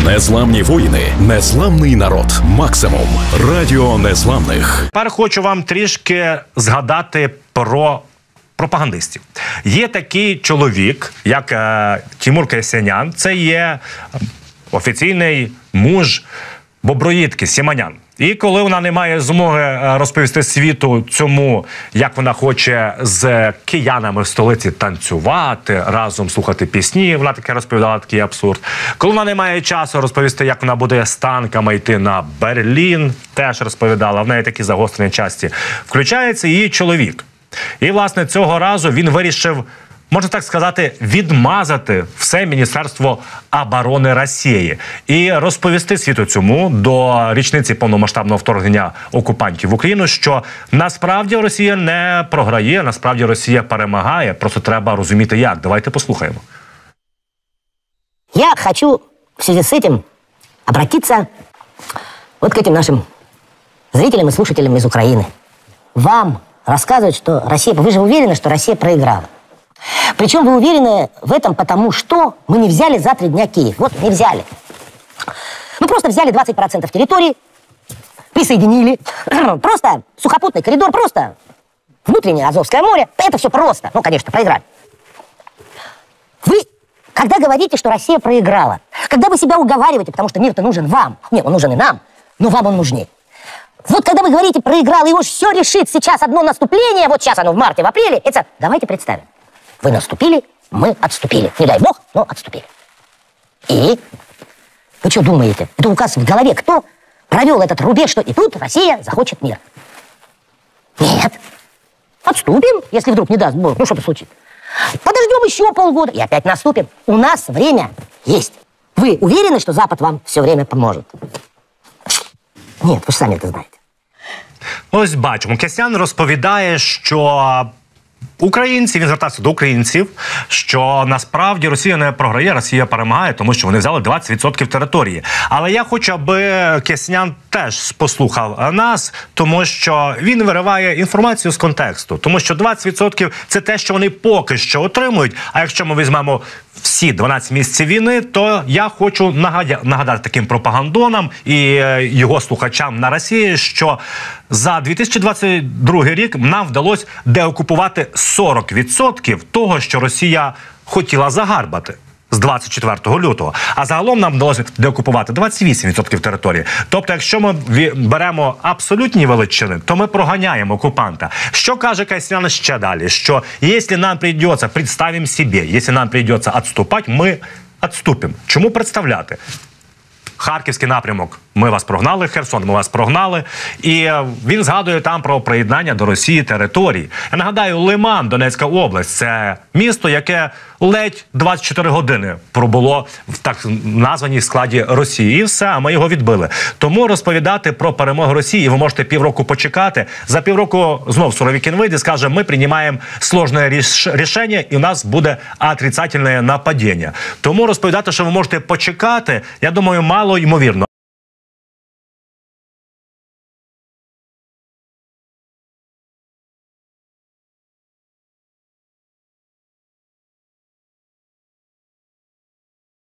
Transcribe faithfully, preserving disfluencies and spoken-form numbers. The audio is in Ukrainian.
Незламні воїни, незламний народ. Максимум. Радіо Незламних. Тепер хочу вам трішки згадати про пропагандистів. Є такий чоловік, як е, Тимур Касьянян. Це є офіційний муж Боброїдки Сіманян. І коли вона не має змоги розповісти світу цьому, як вона хоче з киянами в столиці танцювати, разом слухати пісні, вона таке розповідала, такий абсурд. Коли вона не має часу розповісти, як вона буде з танками йти на Берлін, теж розповідала, в неї такі загострені часті. Включається її чоловік. І, власне, цього разу він вирішив, можна так сказати, відмазати все Міністерство оборони Росії і розповісти світу цьому до річниці повномасштабного вторгнення окупантів в Україну, що насправді Росія не програє, насправді Росія перемагає, просто треба розуміти як. Давайте послухаємо. Я хочу в связи с этим обратиться вот к этим нашим зрителям и слушателям из Украины. Вам рассказывают, что Россия... Вы же уверены, что Россия проиграла. Причем вы уверены в этом потому, что мы не взяли за три дня Киев. Вот, не взяли. Мы просто взяли двадцать процентов территории, присоединили. Просто сухопутный коридор, просто внутреннее Азовское море. Это все просто. Ну, конечно, проиграли. Вы, когда говорите, что Россия проиграла, когда вы себя уговариваете, потому что мир-то нужен вам. Нет, он нужен и нам, но вам он нужнее. Вот когда вы говорите проиграл, и уж все решит сейчас одно наступление, вот сейчас оно в марте, в апреле, это... Давайте представим. Вы наступили, мы отступили. Не дай бог, но отступили. И? Вы что думаете? Это у вас в голове кто провел этот рубеж, что и тут Россия захочет мир? Нет. Отступим, если вдруг не даст бог. Ну, что-то случится. Подождем еще полгода и опять наступим. У нас время есть. Вы уверены, что Запад вам все время поможет? Нет, ви ж самі це знаєте. Ось бачимо, Касьян розповідає, що українці, він звертався до українців, що насправді Росія не програє, Росія перемагає, тому що вони взяли двадцять відсотків території. Але я хочу, аби Касьян теж послухав нас, тому що він вириває інформацію з контексту. Тому що двадцять відсотків – це те, що вони поки що отримують. А якщо ми візьмемо всі дванадцять місяців війни, то я хочу нагадати таким пропагандонам і його слухачам на Росії, що за дві тисячі двадцять другий рік нам вдалося деокупувати сорок відсотків того, що Росія хотіла загарбати з двадцять четвертого лютого. А загалом нам вдалося деокупувати двадцять вісім відсотків території. Тобто, якщо ми беремо абсолютні величини, то ми проганяємо окупанта. Що каже Касьян ще далі? Що якщо нам прийдеться, представимо собі, якщо нам прийдеться відступати, ми відступимо. Чому представляти? Харківський напрямок ми вас прогнали, Херсон ми вас прогнали. І він згадує там про приєднання до Росії територій. Я нагадаю, Лиман, Донецька область, це місто, яке ледь двадцять чотири години пробуло в так названій складі Росії. І все, а ми його відбили. Тому розповідати про перемогу Росії, ви можете півроку почекати. За півроку знов Суровікін вийде і скаже, ми приймаємо складне рішення і у нас буде отрицательне нападіння. Тому розповідати, що ви можете почекати, я думаю, мало ймовірно.